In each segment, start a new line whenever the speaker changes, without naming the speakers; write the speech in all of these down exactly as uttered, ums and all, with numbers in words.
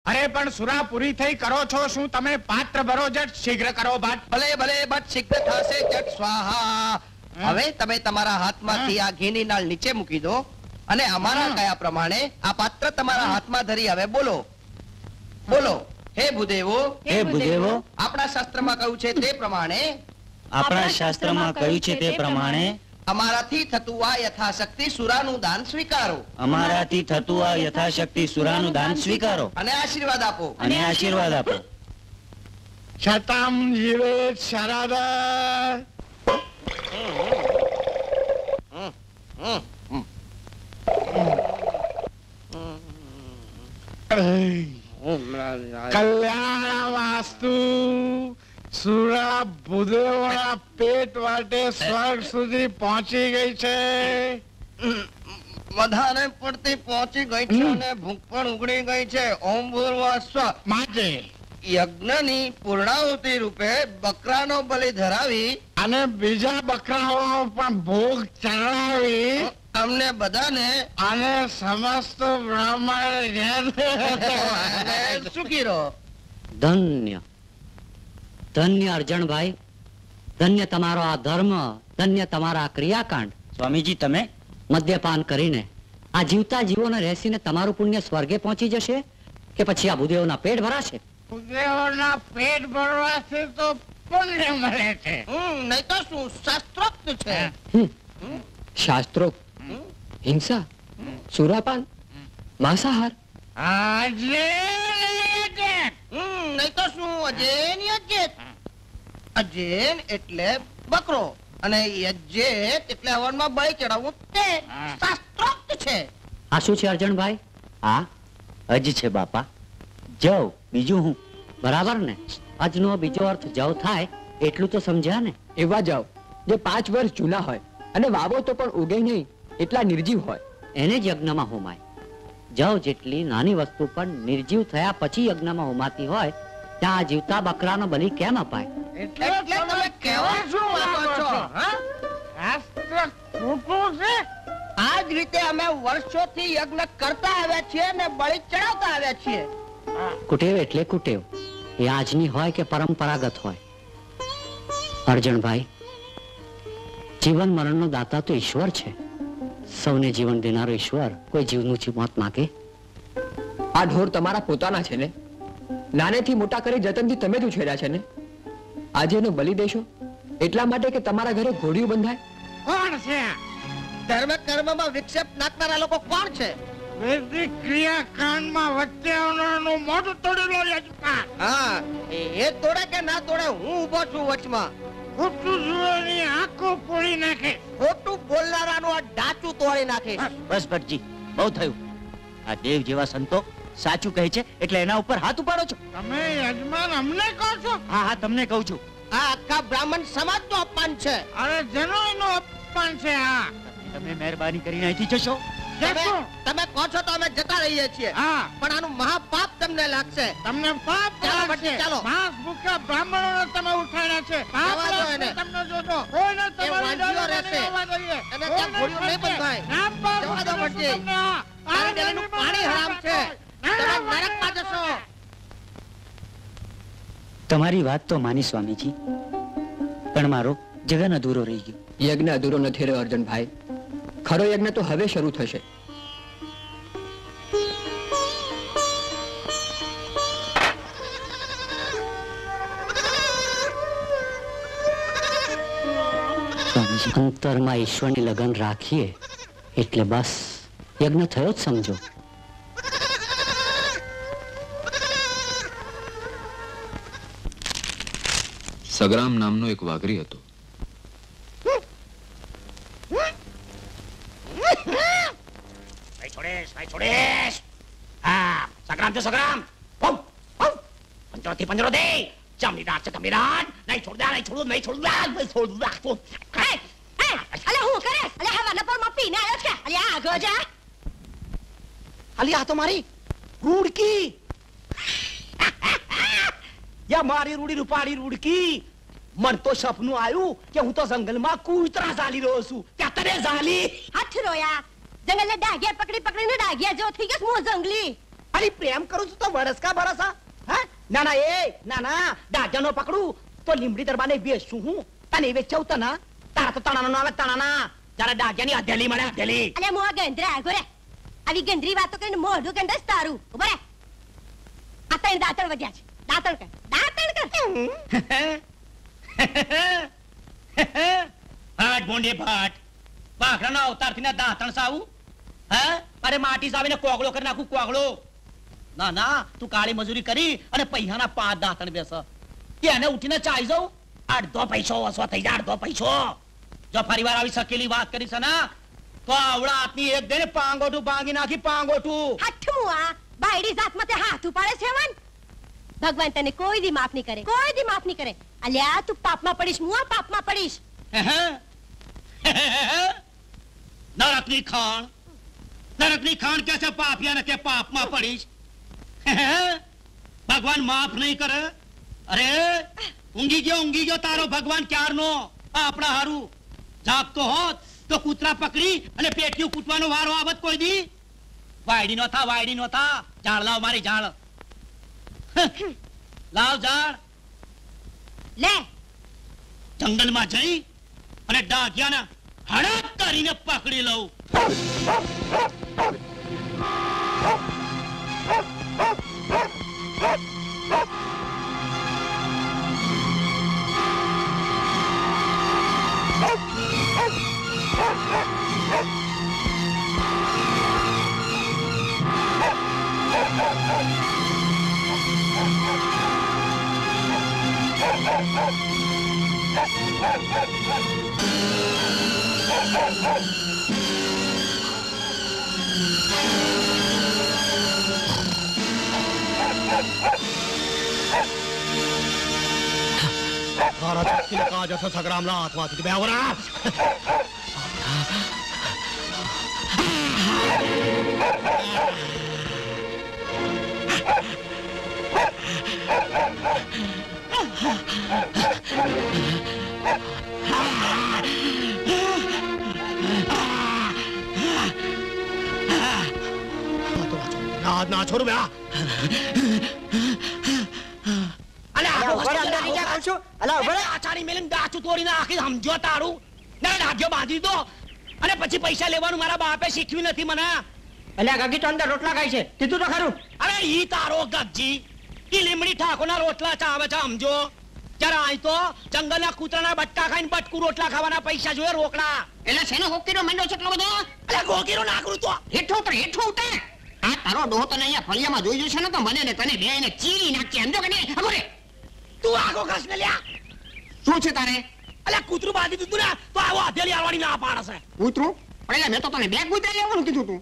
અરે પણ સુરા પૂરી થઈ કરો છો શું તમે? પાત્ર ભરો, જટ શીઘ્ર કરો ભટ.
ભલે ભલે ભટ શીઘ્ર થશે જટ સ્વાહા. હવે તમે તમારા હાથમાંથી આ ઘીની નાળ નીચે મૂકી દો અને અમારા કયા પ્રમાણે આ પાત્ર તમારા હાથમાં ધરી હવે બોલો બોલો. હે ભૂદેવો,
હે ભૂદેવો,
આપણા શાસ્ત્રમાં કહ્યું છે તે પ્રમાણે
આપણા શાસ્ત્રમાં કહ્યું છે તે પ્રમાણે
અમારાથી થતું આ યથાશક્તિ સુરાનું દાન સ્વીકારો.
અમારાથી થતું આ યથાશક્તિ સુરાનું દાન સ્વીકારો
અને આશીર્વાદ આપો.
અને આશીર્વાદ આપો.
શતમ જીવે શરદ. કલ્યાણ વાસ્તુ. સુરા ભૂદેવના પેટ વાટે સ્વર્ગ સુધી પહોંચી ગઈ છે.
વધારે પડતી પહોંચી ગઈ છે અને ભૂખ પણ ઉગડી ગઈ છે. ઓમ ભૂર્વા સ્વ.
માટે
યજ્ઞની પૂર્ણાહુતિ રૂપે બકરાનો બલિ ધરાવી
અને બીજા બકરાઓ પણ ભોગ ચડાવી
અમને બધાને
અને સમસ્ત બ્રાહ્મણ
સુખી રહો.
ધન્ય ધન્ય અર્જણભાઈ, ધન્ય તમારો આ ધર્મ, ધન્ય તમારા આ ક્રિયાકાંડ.
સ્વામીજી તમે
મદ્યપાન કરીને આ જીવતા જીવોને રહેસીને તમારું પુણ્ય સ્વર્ગે પહોંચી જશે કે પછી આ ભૂદેવના પેટ ભરાશે?
ભૂદેવના પેટ ભરવાથી તો પુણ્ય મળે છે.
નહીં તો શું શાસ્ત્રોક્ત છે.
શાસ્ત્રોક્ત હિંસા, સુરાપાન, માંસાહાર.
આજે
નહીં તો શું અજેન યજ્ઞેત. અજેન એટલે બકરો અને યજ્ઞેત એટલે હવનમાં બળી ચડાવવું તે શાસ્ત્રોક્ત છે.
આ શું છે અર્જણભાઈ?
આ અજ છે બાપા. જવ બીજું હું.
બરાબર ને? અજનો બીજો અર્થ જવ થાય એટલું તો સમજ્યા ને?
એવા જાવ જે પાંચ વર્ષ જૂના હોય અને વાવો તો પણ ઉગે નહીં એટલા નિર્જીવ હોય
એને જ યજ્ઞમાં હોમાય. જવ જેટલી નાની વસ્તુ પણ નિર્જીવ થયા પછી યજ્ઞમાં હોમાતી હોય ત્યાં જીવતા બકરાનો બલિ કેમ અપાય?
એટલે તમે કહેવા શું માંગો છો?
શાસ્ત્ર ખોટું છે.
આ જ રીતે અમે વર્ષોથી યજ્ઞ કરતા આવ્યા છીએ અને બલિ ચડાવતા આવ્યા છીએ.
કુટેવ એટલે કુટેવ, એ આજની હોય કે પરંપરાગત હોય. અર્જણભાઈ, જીવન મરણનો દાતા તો ઈશ્વર છે. સૌને જીવન દેનારો ઈશ્વર કોઈ જીવનું મોત માગે?
આ ઢોર તમારા પોતાના છે ને? નાનેથી મોટા કરી જતનથી તમે જ ઉછેર્યા છે ને? આજે એનો બલિ દેશો એટલા માટે કે તમારા ઘરે ઘોડિયું બંધાય?
કોણ છે?
ધર્મ કર્મમાં વિક્ષેપ નાખનારા લોકો કોણ છે?
વૈદિક ક્રિયાકાંડમાં વચ્ચે આવનારનું મોઢું તોડેલો યજમાન.
હા, એ તોડે કે ના તોડે હું ઊભો છું વચમાં.
ખોટું જુએની આંખો ફોડી નાખે.
ખોટું બોલનારાનું આ ડાચું તોડી નાખે.
બસ ભટજી, બહુ થયું. આ દેવ જેવા સંતો સાચું કહે છે એટલે એના ઉપર હાથ ઉપાડો છો.
તમે યજમાન અમને કહો છો?
હા હા તમને કહું છું.
આ આખા બ્રાહ્મણ સમાજનું અપમાન છે.
અરે જનોયનું અપમાન છે. હા,
તમે મહેરબાની કરીને અહીંથી જશો.
તમે તમે કહો છો તો અમે જતા રહીએ છીએ.
હા,
પણ આનું મહાપાપ તમને લાગશે.
તમને પાપ
ચાલો
લાગશે.
ભટ્ટી, ચાલો.
માંસ ભૂખ્યા બ્રાહ્મણોને તમે ઉઠાડ્યા છે. પાપ
જવા દો
લાગશે
એને.
તમને જોજો. કોઈને તમારી
વાંજીઓ
દારૂ
રહેશે.
નહીં આવવા દઈએ.
એને ત્યાં
કોઈને
ઘોડીઓ નહીં
થશે.
બંધાય.
ના પાપ
જવા દો
કરીશું
ભટ્ટી.
તમને. આ
તારા ગળેનું પાણી હરામ છે. તમે નરકમાં જશો.
તમારી વાત તો માની સ્વામીજી, પણ મારો જગન અધૂરો રહી ગયો.
યજ્ઞ અધૂરો નથી રહ્યો અર્જનભાઈ. ખરો યજ્ઞ તો હવે શરૂ થશે.
અંતરમાં ઈશ્વરની લગન રાખીએ એટલે બસ યજ્ઞ થયો જ સમજો.
સગરામ નામનો એક વાઘરી હતો.
સગરામ છે સગરામ. પંજરો થી પંજરો દે. ચામડી રાત છે તમે રાત. નહીં છોડતા નહીં છોડું નહીં છોડું નહીં છોડું
અલે હું કરે? અલે હવાના પોરમાં પીને આવ્યો છે. અલે આગળ જા.
અલી આ તો મારી રૂડકી.
યા મારી રૂડી રૂપાડી રૂડકી. મન તો સપનું આવ્યું કે હું તો જંગલમાં કૂતરા ઝાલી રહ્યો છું. ત્યાં તને ઝાલી.
હાથ રોયા. જંગલને ડાઘિયા પકડી પકડીને ડાઘિયા જેવો થઈ ગયો હું જંગલી.
અરે પ્રેમ કરું છું તો વરસ કા ભરોસા હા ના ના એ ના ના દાજાનો પકડું તો લીમડી દરબારને વેચું હું તને વેચવું તને તારા તો તણાનો ના આવે તણાના જરા દાજાની હથેલી મળે હથેલી
અલે મોહ ગંધરા ગોરે આવી ગંધરી વાતો કરીને મોઢું ગંધસ તારું ઉભો રે આ તને દાંતણ વધ્યા છે દાંતણ કર દાંતણ કર
ભાટ ભોંડી ભાટ વાઘરાનો અવતારથી ના દાંતણ સાવું હે અરે માટી સાવીને કોગળો કરી નાખું કોગળો ના ના તું કાળી મજૂરી કરી અને પૈસાના પાંચ દાંતણ બેસ એને ઉઠીને ચાઈ જાઉં અડધો પૈસો વસવા થઈ જાય અડધો પૈસો જો ફરી વાર આવી શકેલી વાત કરી છે ને તો આવડા હાથની એક દે ને પાંગોઠું ભાંગી નાખી પાંગોઠું
હઠું આ બાયડી જાતમાં તે હાથ ઉપાડે છે મન ભગવાન તને કોઈ દી માફ નહીં કરે કોઈ દી માફ નહીં કરે અલ્યા તું પાપમાં પડીશ મુઆ પાપમાં પડીશ
નરકની ખાણ નરકની ખાણ કે છે પાપિયાને કે પાપમાં પડીશ ભગવાન માફ નહીં કરે અરે ઊંઘી ગયો ઊંઘી ગયો તારો ભગવાન ક્યારનો આપણા હારું જાગતો હોત તો કૂતરા પકડી અને પેટીયું કૂટવાનો વારો આવત કોઈ દી વાયડી નો થા વાયડી નો થા ઝાડ લાવ મારી ઝાડ લાવ ઝાડ
લે
જંગલમાં જઈ અને ડાઘિયાને હડપ કરીને પકડી લઉં સંગ્રામના હાથમાંથી બેવરા ના ના છોડું બે અને પછી પૈસા લેવાનું મારા બાપે શીખવી નથી મને
અલ્યા ગગી તો અંદર રોટલા ખાય છે કીધું તો ખરું
અરે ઈ તારો ગગજી ઈ લીમડી ઠાકોરના રોટલા ચાવે છે સમજો જરા અહીં તો જંગલના કૂતરાના બટકા ખાઈને બટકું રોટલા ખાવાના પૈસા જોઈએ રોકડા
એટલે શેનો હોકીનો મંડો છે એટલો બધો
અરે ગોગીરો નાકરું તો
હેઠો ઉતર હેઠો ઉતર આ તારો ડોહો તને અહીંયા ફળિયામાં જોઈ જશે ને તો મને ને તને બેયને ચીરી નાખશે સમજો કે નહીં અમરે
તું આગો ઘસ ને લ્યા
શું છે તારે
અલ્યા કૂતરું બાંધી દીધું ને તો આવો હથેળી આલવાની ના પાડે છે
કૂતરું પણ એટલે મેં તો તને બેગ ગુતરી લેવાનું કીધું તું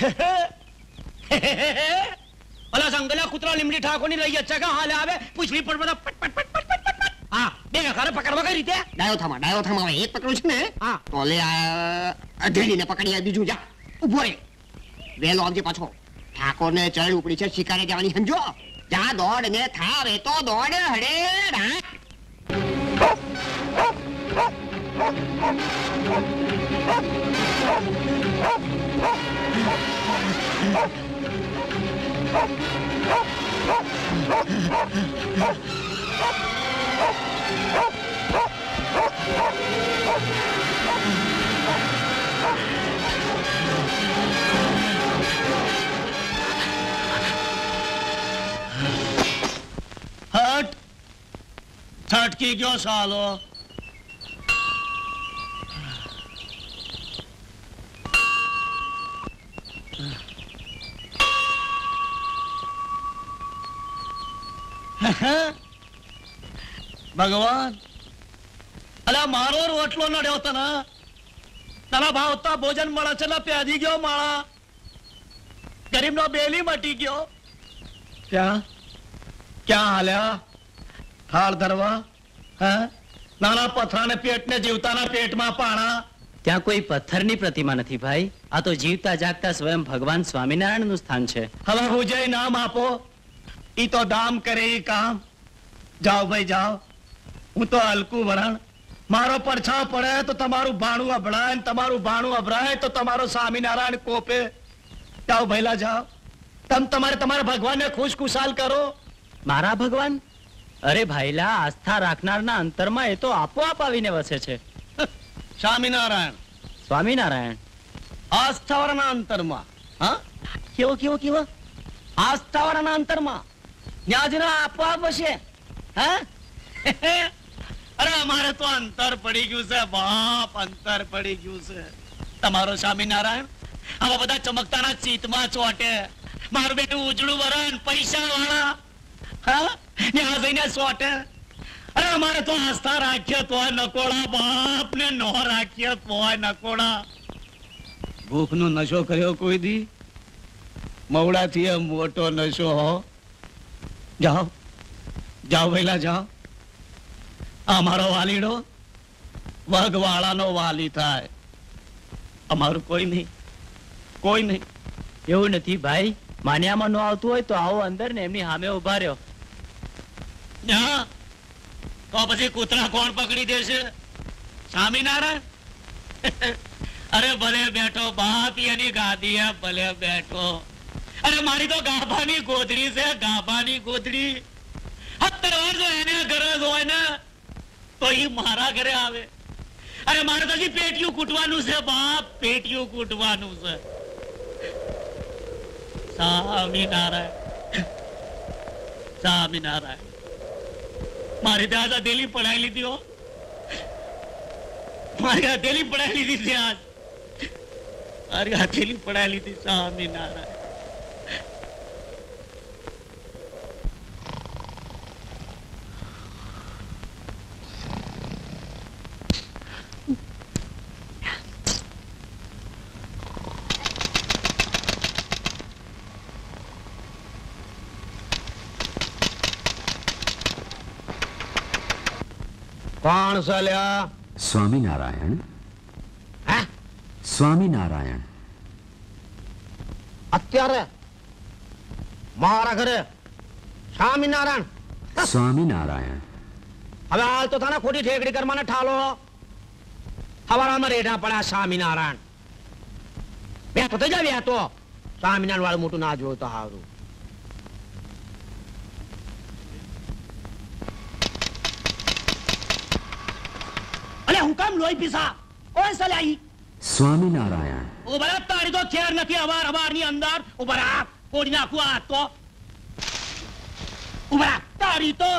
અલા જંગલના કૂતરા લીમડી ઠાકોરની રહી છે કે હાલે આવે પૂછડી પર બધા પટ પટ પટ પટ પટ પટ હા બે ઘરે પકડવા કઈ રીતે
ડાયો થામા ડાયો થામા હવે એક પકડું છે ને
હા
તો લે આ અઢેલીને પકડી આ બીજું જા ઉભો રે વેલો આવજે પાછો ઠાકોરને ચડ ઉપડી છે શિકારે જવાની સમજો જા દોડ ને થાવે તો દોડ હડે રા
હટ છટકી ગયો સાલો ભગવાન અલા મારો રોટલો નડ્યો તને તને ભાવતા ભોજન મળે છે ને પ્યાદી ગયો માળા ગરીબ નો બેલી મટી ગયો ક્યાં ક્યાં હાલ્યા થાળ ધરવા હે નાના પથરાને પેટને જીવતાના પેટમાં પાણા
ત્યાં કોઈ પથ્થરની પ્રતિમા નથી ભાઈ આ તો જીવતા જાગતા સ્વયં ભગવાન સ્વામિનારાયણ નું સ્થાન છે
હવે હું જઈ નામ આપો ઈ તો દામ કરે ઈ કામ જાઓ ભાઈ જાઓ હું તો હલકું વરણ મારો પડછાવ પડે તો તમારું ભાણું અભળાય તમારું ભાણું અભરાય તો તમારો સ્વામિનારાયણ કોપે જાઓ ભૈલા જાઓ તમ તમારે તમારા ભગવાનને ખુશ ખુશાલ કરો.
મારા ભગવાન? અરે ભાઈલા, આસ્થા રાખનારના અંતરમાં એ તો આપોઆપ આવીને વસે છે.
સ્વામિનારાયણ
સ્વામિનારાયણ.
આસ્થાવાળાના અંતરમાં. હા, કેવો કેવો કેવો આસ્થાવાળાના અંતરમાં ન્યાજના આપોઆપ વસે. હા અરે અમારે તો અંતર પડી ગયું છે બાપ, અંતર પડી ગયું છે. તમારો સ્વામિનારાયણ આવા બધા ચમકતાના ચિત્તમાં ચોટે. મારું બેટું ઉજળું વરણ પૈસા વાળા, હા ત્યાં જઈને ચોટે. અરે અમારે તો આસ્થા રાખીએ તોય નકોડા બાપ ને નો રાખીએ તોય નકોડા. ભૂખ નો નશો કર્યો કોઈ દી? મવડાથી એ મોટો નશો હો. જાઓ જાઓ વહેલા જાઓ. અમારો વાલીડો વગવાળાનો વાલી થાય, અમારું કોઈ નહીં, કોઈ નહીં.
એવું નથી ભાઈ, માન્યામાં ન આવતું હોય તો આવો અંદર ને એમની સામે ઉભા રહ્યો.
હા, તો પછી કૂતરા કોણ પકડી દેશે? સ્વામિનારાયણ. અરે ભલે બેઠો બાપ, એની ગાદી હે, ભલે બેઠો. અરે મારી તો ગાભાની ગોદડી છે, ગાભાની ગોદડી. સત્તર વર્ષ એને ઘરે હોય ને તો ઈ મારા ઘરે આવે. અરે મારે તો હજી પેટીયું કૂટવાનું છે બાપ, પેટીયું કૂટવાનું છે. સ્વામિનારાયણ સ્વામિનારાયણ. મારી ત્યાં હથેલી પડાવી લીધી હો, મારી હથેલી પડાવી લીધી છે આજ, મારી હથેલી પડાવી લીધી. સ્વામિનારાયણ. કોણ ચાલ્યા?
સ્વામિનારાયણ.
હે?
સ્વામિનારાયણ.
અત્યારે મારા ઘરે સ્વામિનારાયણ?
સ્વામિનારાયણ.
હવે હાલ તો તને ખોટી ઠેકડી કરવાને ઠાલો. હવારામાં રેઢા પડ્યા સ્વામિનારાયણ. બેઠો થઈ જા, બેઠો. સ્વામિનારાયણ વાળું મોટું ના જોયું તો હારું. હું કામ લોહી પીસા? કોણ સલાઈ?
સ્વામિનારાયણ.
ઉભરા, તારી તો ખેર નથી અવાર અવાર ની અંદર. ઉભરા, કોડી નાખું આ તો. ઉભરા, તારી તો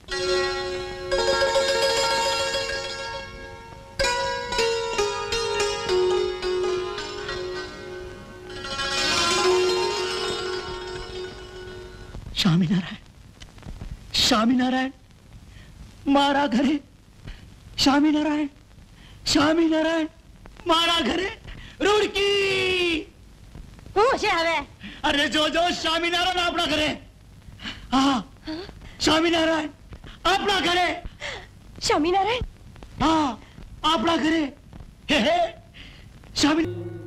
સ્વામિનારાયણ. સ્વામિનારાયણ મારા ઘરે. સ્વામિનારાયણ સ્વામિનારાયણ મારા ઘરે. રૂડકી.
હું છે હવે?
અરે જો જો, સ્વામિનારાયણ આપણા ઘરે. હા, સ્વામિનારાયણ આપણા ઘરે.
સ્વામિનારાયણ?
હા, આપણા ઘરે. હે હે સ્વામી.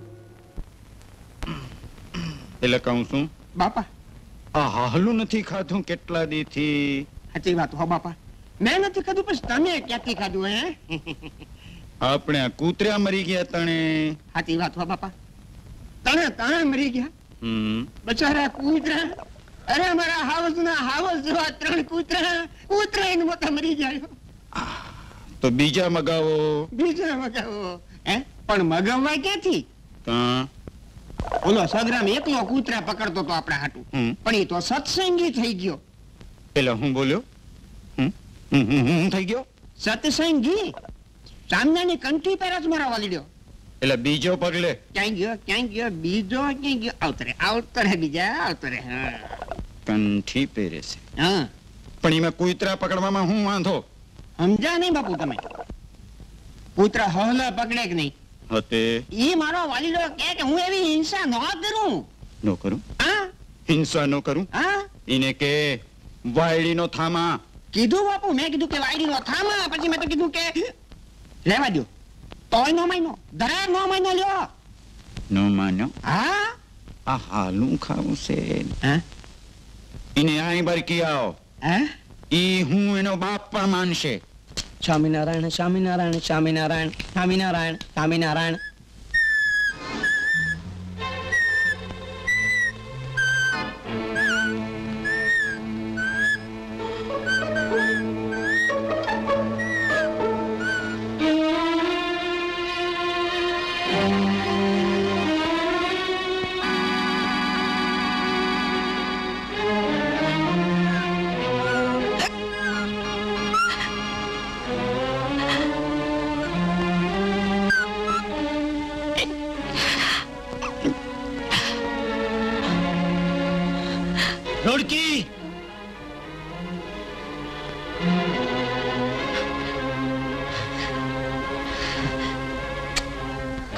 એટલે કહું છું
બાપા,
આ હાલું નથી ખાધું કેટલા દી થી.
સાચી વાત હો બાપા, મેં નથી ખાધું, પણ તમે ક્યાંથી ખાધું? હે,
આપણે આ કૂતરા મરી ગયા તણે.
સાચી વાત હો બાપા, તને તને મરી ગયા.
હમ
બચારા કૂતરા. અરે અમારા હાવસ ના હાવસ જેવા ત્રણ કૂતરા, કૂતરા એને મોટા મરી જાય.
તો બીજા મગાવો.
બીજા મગાવો? હે, પણ મગાવવા ક્યાંથી?
કાં?
ઓલો સગ્રામ એકલો કૂતરા પકડતો તો આપણા હાટું,
હમ.
પણ એ તો સત્સંગી થઈ ગયો.
પેલા હું બોલ્યો? હમ હમ હમ હમ થઈ ગયો.
સત્સંગી સામનાની કંઠી પર જ મારા વાલીડ્યો.
એટલે બીજો પગલે
ક્યાં ગયો ક્યાં ગયો બીજો ક્યાં ગયો? આવતરે આવતરે બીજા આવતરે. હા
કંઠી પહેરે છે,
હા,
પણ એમાં કૂતરા પકડવામાં હું વાંધો?
સમજા નહીં બાપુ તમે? કૂતરા હહલા પકડે કે નહીં?
હતે
ઈ મારો વાલીડો કહે કે હું એવી હિંસા ન કરું.
નો કરું,
હા
હિંસા નો કરું.
હા
એને કે વાયડી નો થામા.
કીધું બાપુ, મેં કીધું કે વાયડી નો થામા. પછી મેં તો કીધું કે લેવા દો. તોય નો માન્યો, દરાર નો માન્યો. લ્યો
નો માન્યો.
હા
આ હાલું ખાવું છે.
હે
એને આઈ બાર કી આવો.
હે
ઈ હું એનો બાપ પણ માનશે.
સ્વામિનારાયણ સ્વામિનારાયણ સ્વામિનારાયણ સ્વામિનારાયણ સ્વામિનારાયણ.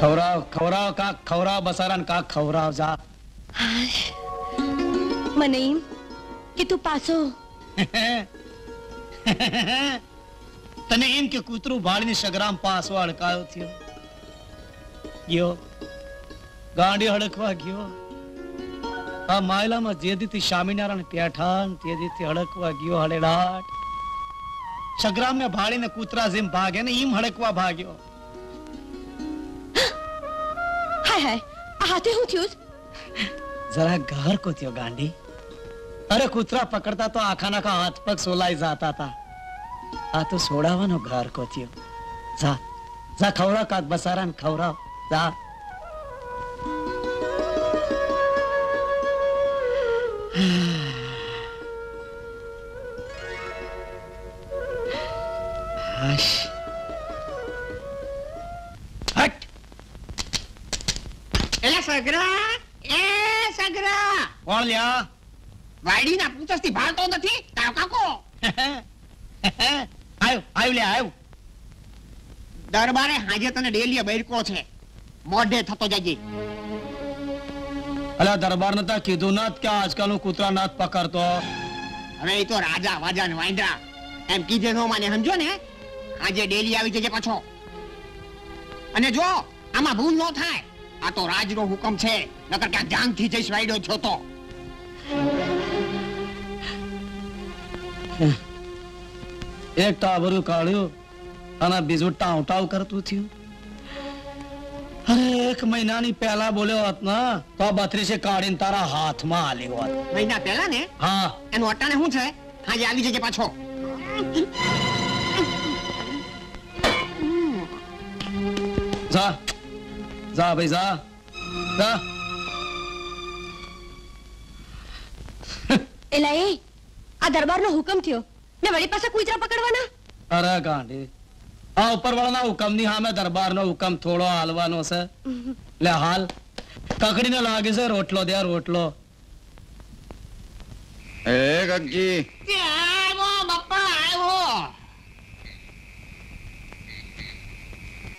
ખવરાવ ખવરાવ કાક ખવરાવ બસારાને કાક ખવરાવ જા.
મને એમ કે તું પાછો
તને એમ કે કૂતરું ભાળીને સગરામ પાસો અડકાયો થયો ગયો ગાંડી હડકવા ગયો આ માયલામાં જે દીથી સ્વામિનારાયણ પેઠાન તે દીથી હડકવા ગયો હડેડાટ સગરામ ને ભાળીને કૂતરા જેમ ભાગે ને એમ હડકવા ભાગ્યો.
હાય હાય આ હાથે હું થયું
જરા ઘર કો થયો ગાંડી. અરે કૂતરા પકડતા તો આખા નાખા હાથ પગ સોલાઈ જાતા હતા. આ તો સોડાવાનો ઘર કો થયો. જા જા ખવડાવ કાક બસારાને ખવડાવ જા. હાશ હટ.
એલા સગરા, એ સગરા,
કોણ લ્યા?
વાડીના પૂંછડી ભાળતો નથી તારો કાકો.
આયો આયો લે આયો.
દરબારે હાજે તને ડેલીએ બૈરકો છે, મોઢે થતો જજે.
અલા દરબાર નતા કીધું ના કે આજકાલ નું કૂતરા નાથ પકડતો.
હવે એ તો રાજા વાજા ને વાંદરા એમ કીધે નો માને, સમજો ને. આજે ડેલી આવી જજે પાછો. અને જો આમાં ભૂલ ન થાય, આ તો રાજનો હુકમ છે, નકર ક્યાંક જાનથી જઈશ વાયડો છો તો.
એક ટાવરું કાઢ્યું અને બીજું ટાવ ટાવ કરતું થયું. અરે એક મહિનાની પહેલા બોલ્યો હોત ને તો બત્રીસે કાઢીને તારા હાથમાં આલ્યો હોત.
મહિના પહેલા ને?
હા.
એનું અટાણે શું છે? આજે આવી જજે પાછો.
જા જા ભાઈ જા જા.
એલા એ આ દરબારનો હુકમ થયો ને વળી પાછા કૂતરા પકડવાના.
અરે ગાંડી, આ ઉપરવાળાના હુકમની સામે દરબારનો હુકમ થોડો હાલવાનો છે. લે હાલ. કકડીને લાગે છે રોટલો દે રોટલો.
એ ગગજી
એ